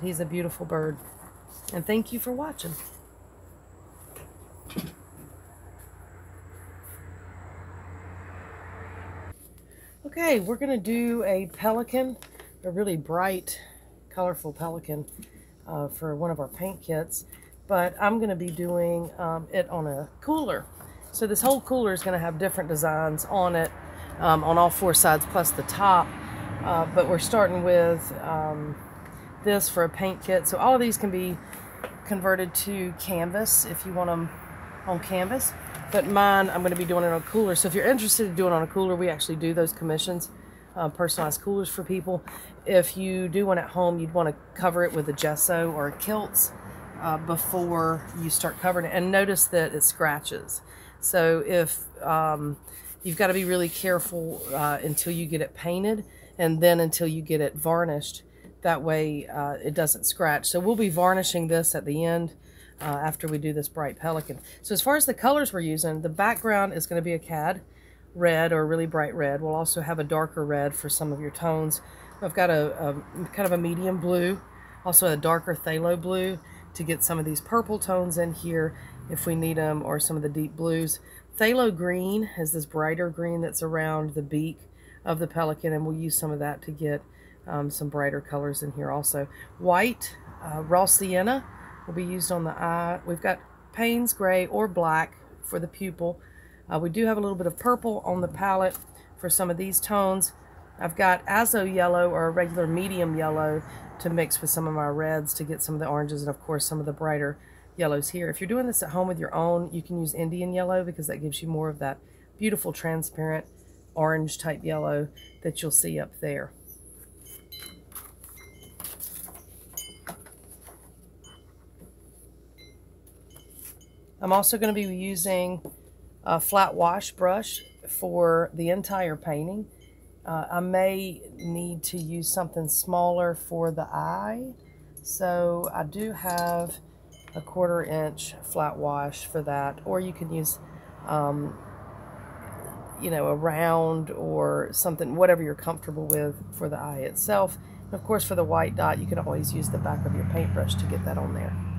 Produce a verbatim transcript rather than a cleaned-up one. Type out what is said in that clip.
he's a beautiful bird. And thank you for watching. Okay, we're going to do a pelican, a really bright, colorful pelican uh, for one of our paint kits. But I'm going to be doing um, it on a cooler. So this whole cooler is going to have different designs on it, um, on all four sides plus the top. Uh, but we're starting with um, this for a paint kit. So all of these can be converted to canvas if you want them on canvas. But mine, I'm going to be doing it on a cooler. So if you're interested in doing it on a cooler, we actually do those commissions, uh, personalized coolers for people. If you do one at home, you'd want to cover it with a gesso or a kilts uh, before you start covering it. And notice that it scratches. So if um, you've got to be really careful uh, until you get it painted, and then until you get it varnished. That way uh, it doesn't scratch. So we'll be varnishing this at the end. Uh, after we do this bright pelican. So as far as the colors we're using, the background is going to be a cad red or really bright red. We'll also have a darker red for some of your tones. I've got a, a kind of a medium blue, also a darker phthalo blue to get some of these purple tones in here if we need them, or some of the deep blues. Phthalo green is this brighter green that's around the beak of the pelican, and we'll use some of that to get um, some brighter colors in here also. White, uh, raw sienna, will be used on the eye. We've got Payne's gray or black for the pupil. Uh, we do have a little bit of purple on the palette for some of these tones. I've got azo yellow or a regular medium yellow to mix with some of my reds to get some of the oranges, and of course some of the brighter yellows here. If you're doing this at home with your own, you can use Indian yellow because that gives you more of that beautiful transparent orange type yellow that you'll see up there. I'm also going to be using a flat wash brush for the entire painting. Uh, I may need to use something smaller for the eye, so I do have a quarter inch flat wash for that, or you can use um, you know, a round or something, whatever you're comfortable with for the eye itself. And of course for the white dot, you can always use the back of your paintbrush to get that on there.